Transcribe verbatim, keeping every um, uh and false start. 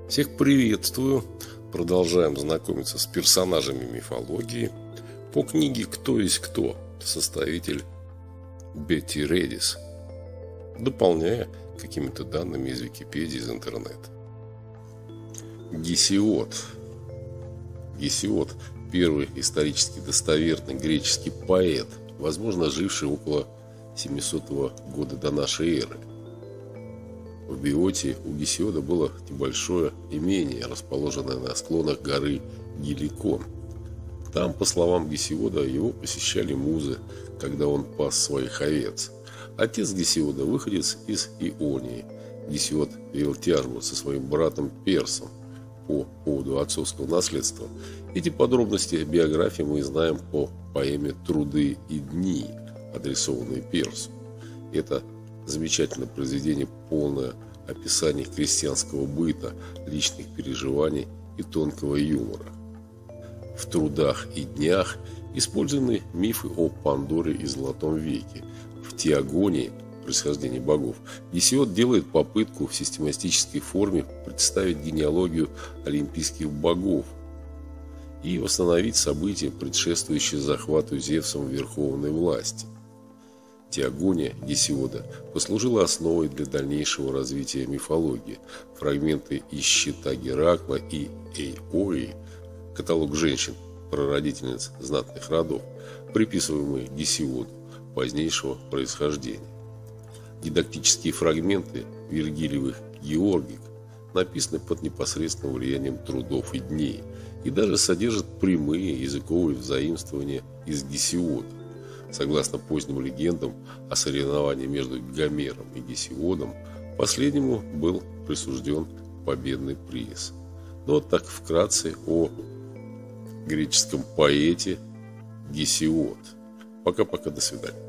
Всех приветствую! Продолжаем знакомиться с персонажами мифологии по книге «Кто есть кто», составитель Бетти Редис, дополняя какими-то данными из Википедии, из интернета. Гесиод. Гесиод – первый исторически достоверный греческий поэт, возможно, живший около семисотого года до нашей эры. В Биоте у Гесиода было небольшое имение, расположенное на склонах горы Геликон. Там, по словам Гесиода, его посещали музы, когда он пас своих овец. Отец Гесиода – выходец из Ионии. Гесиод вел тяжбу со своим братом Персом по поводу отцовского наследства. Эти подробности биографии мы знаем по поэме «Труды и дни», адресованной Персу. Это замечательное произведение, полное описаний крестьянского быта, личных переживаний и тонкого юмора. В «Трудах и днях» использованы мифы о Пандоре и Золотом веке. В «Теогонии» происхождение богов Гесиод делает попытку в систематической форме представить генеалогию олимпийских богов и восстановить события, предшествующие захвату Зевсом верховной власти. Теогония Гесиода послужила основой для дальнейшего развития мифологии. Фрагменты из «Щита Геракла» и «Эйои», каталог женщин, прародительниц знатных родов, приписываемые Гесиоду позднейшего происхождения. Дидактические фрагменты Вергилиевых «Георгик» написаны под непосредственным влиянием «Трудов и дней» и даже содержат прямые языковые взаимствования из Гесиода. Согласно поздним легендам о соревновании между Гомером и Гесиодом, последнему был присужден победный приз. Но вот так вкратце о греческом поэте Гесиод. Пока-пока, до свидания.